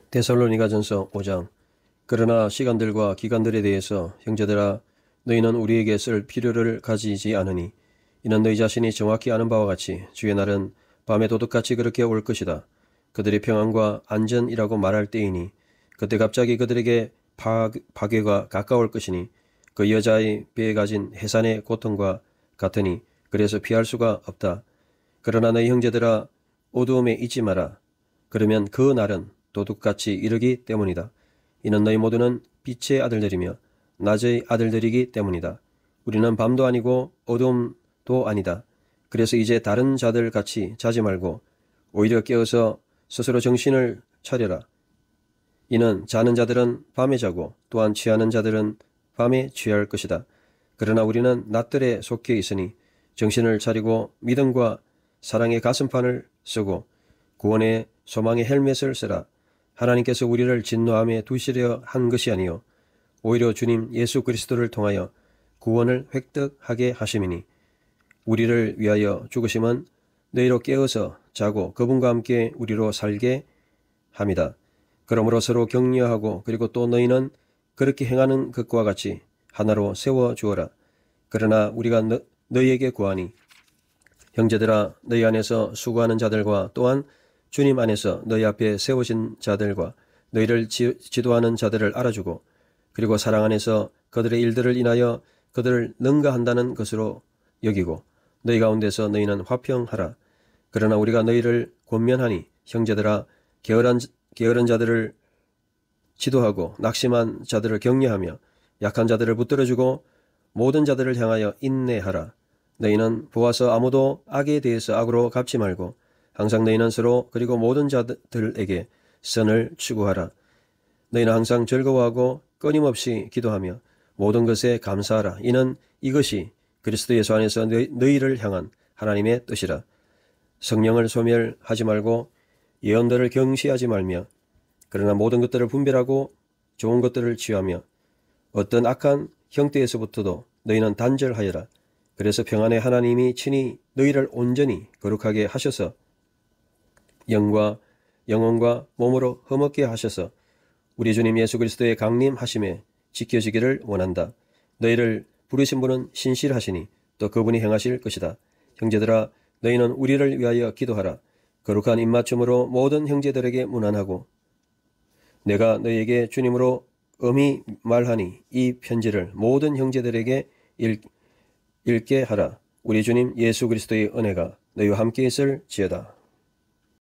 데살로니가전서 5장. 그러나 시간들과 기간들에 대해서 형제들아 너희는 우리에게 쓸 필요를 가지지 않으니 이는 너희 자신이 정확히 아는 바와 같이 주의 날은 밤에 도둑같이 그렇게 올 것이다. 그들이 평안과 안전이라고 말할 때이니 그때 갑자기 그들에게 파괴가 가까울 것이니 그 여자의 배에 가진 해산의 고통과 같으니 그래서 피할 수가 없다. 그러나 너희 형제들아 어두움에 있지 마라. 그러면 그 날은 도둑같이 이르기 때문이다. 이는 너희 모두는 빛의 아들들이며 낮의 아들들이기 때문이다. 우리는 밤도 아니고 어둠도 아니다. 그래서 이제 다른 자들 같이 자지 말고 오히려 깨어서 스스로 정신을 차려라. 이는 자는 자들은 밤에 자고 또한 취하는 자들은 밤에 취할 것이다. 그러나 우리는 낮들에 속해 있으니 정신을 차리고 믿음과 사랑의 가슴판을 쓰고 구원의 소망의 헬멧을 쓰라. 하나님께서 우리를 진노함에 두시려 한 것이 아니요 오히려 주님 예수 그리스도를 통하여 구원을 획득하게 하심이니 우리를 위하여 죽으심은 너희로 깨어서 자고 그분과 함께 우리로 살게 합니다. 그러므로 서로 격려하고 그리고 또 너희는 그렇게 행하는 것과 같이 하나로 세워 주어라. 그러나 우리가 너희에게 구하니 형제들아 너희 안에서 수고하는 자들과 또한 주님 안에서 너희 앞에 세우신 자들과 너희를 지도하는 자들을 알아주고 그리고 사랑 안에서 그들의 일들을 인하여 그들을 능가한다는 것으로 여기고 너희 가운데서 너희는 화평하라. 그러나 우리가 너희를 권면하니 형제들아 게으른 자들을 지도하고 낙심한 자들을 격려하며 약한 자들을 붙들어주고 모든 자들을 향하여 인내하라. 너희는 보아서 아무도 악에 대해서 악으로 갚지 말고 항상 너희는 서로 그리고 모든 자들에게 선을 추구하라. 너희는 항상 즐거워하고 끊임없이 기도하며 모든 것에 감사하라. 이는 이것이 그리스도 예수 안에서 너희를 향한 하나님의 뜻이라. 성령을 소멸하지 말고 예언들을 경시하지 말며 그러나 모든 것들을 분별하고 좋은 것들을 취하며 어떤 악한 형태에서부터도 너희는 단절하여라. 그래서 평안의 하나님이 친히 너희를 온전히 거룩하게 하셔서 영혼과 몸으로 흠없게 하셔서 우리 주님 예수 그리스도의 강림하심에 지켜지기를 원한다. 너희를 부르신 분은 신실하시니 또 그분이 행하실 것이다. 형제들아 너희는 우리를 위하여 기도하라. 거룩한 입맞춤으로 모든 형제들에게 문안하고 내가 너희에게 주님으로 엄히 말하니 이 편지를 모든 형제들에게 읽게 하라. 우리 주님 예수 그리스도의 은혜가 너희와 함께 있을지어다.